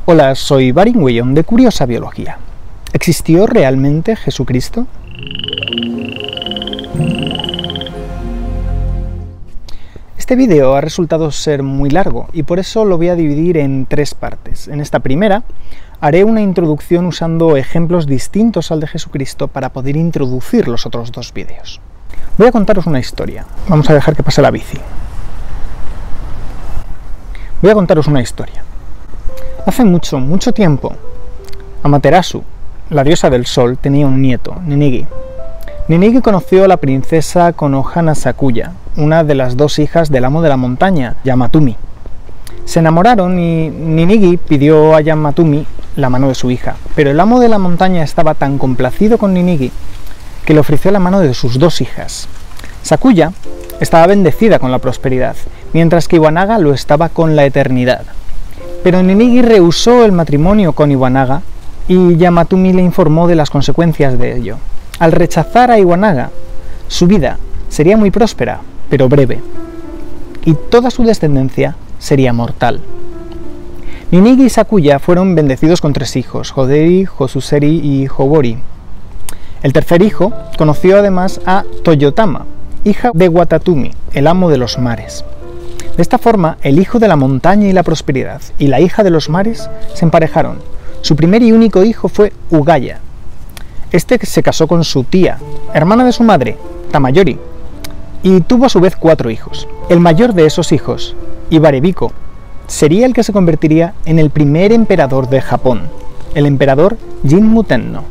Hola, soy Barin Weyon de Curiosa Biología. ¿Existió realmente Jesucristo? Este vídeo ha resultado ser muy largo y por eso lo voy a dividir en tres partes. En esta primera haré una introducción usando ejemplos distintos al de Jesucristo para poder introducir los otros dos vídeos. Voy a contaros una historia. Vamos a dejar que pase la bici. Voy a contaros una historia. Hace mucho tiempo, Amaterasu, la diosa del sol, tenía un nieto, Ninigi. Ninigi conoció a la princesa Konohana Sakuya, una de las dos hijas del amo de la montaña, Yamatumi. Se enamoraron y Ninigi pidió a Yamatumi la mano de su hija, pero el amo de la montaña estaba tan complacido con Ninigi que le ofreció la mano de sus dos hijas. Sakuya estaba bendecida con la prosperidad, mientras que Iwanaga lo estaba con la eternidad. Pero Ninigi rehusó el matrimonio con Iwanaga y Yamatumi le informó de las consecuencias de ello. Al rechazar a Iwanaga, su vida sería muy próspera, pero breve, y toda su descendencia sería mortal. Ninigi y Sakuya fueron bendecidos con tres hijos, Hoderi, Hosuseri y Hobori. El tercer hijo conoció además a Toyotama, hija de Watatumi, el amo de los mares. De esta forma, el hijo de la montaña y la prosperidad y la hija de los mares se emparejaron. Su primer y único hijo fue Ugaya. Este se casó con su tía, hermana de su madre, Tamayori, y tuvo a su vez 4 hijos. El mayor de esos hijos, Ibarebiko, sería el que se convertiría en el primer emperador de Japón, el emperador Jinmu Tenno.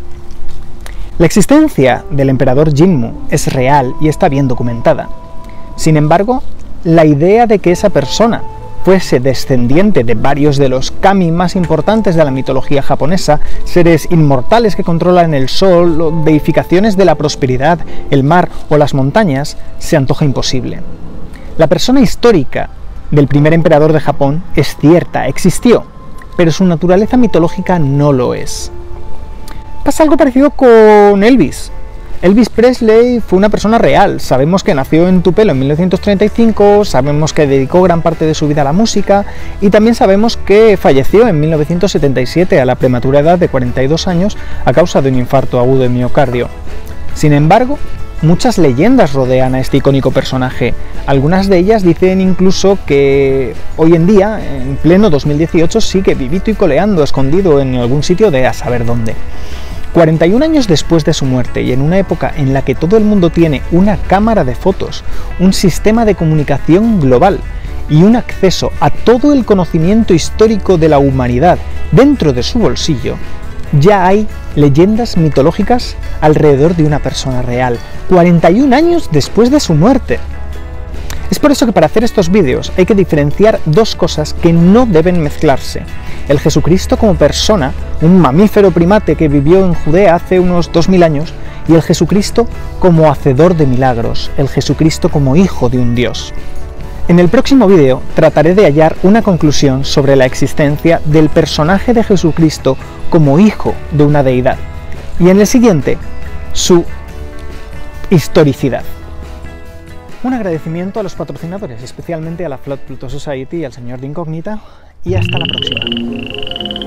La existencia del emperador Jinmu es real y está bien documentada. Sin embargo, la idea de que esa persona fuese descendiente de varios de los kami más importantes de la mitología japonesa, seres inmortales que controlan el sol, deificaciones de la prosperidad, el mar o las montañas, se antoja imposible. La persona histórica del primer emperador de Japón es cierta, existió, pero su naturaleza mitológica no lo es. Pasa algo parecido con Elvis. Elvis Presley fue una persona real. Sabemos que nació en Tupelo en 1935, sabemos que dedicó gran parte de su vida a la música y también sabemos que falleció en 1977 a la prematura edad de 42 años a causa de un infarto agudo de miocardio. Sin embargo, muchas leyendas rodean a este icónico personaje. Algunas de ellas dicen incluso que hoy en día, en pleno 2018, sigue vivito y coleando, escondido en algún sitio de a saber dónde. 41 años después de su muerte y en una época en la que todo el mundo tiene una cámara de fotos, un sistema de comunicación global y un acceso a todo el conocimiento histórico de la humanidad dentro de su bolsillo, ya hay leyendas mitológicas alrededor de una persona real, 41 años después de su muerte. Es por eso que para hacer estos vídeos hay que diferenciar dos cosas que no deben mezclarse. El Jesucristo como persona, un mamífero primate que vivió en Judea hace unos 2000 años, y el Jesucristo como hacedor de milagros, el Jesucristo como hijo de un Dios. En el próximo vídeo trataré de hallar una conclusión sobre la existencia del personaje de Jesucristo como hijo de una deidad, y en el siguiente, su historicidad. Un agradecimiento a los patrocinadores, especialmente a la Flood Pluto Society y al señor de Incógnita, y hasta la próxima.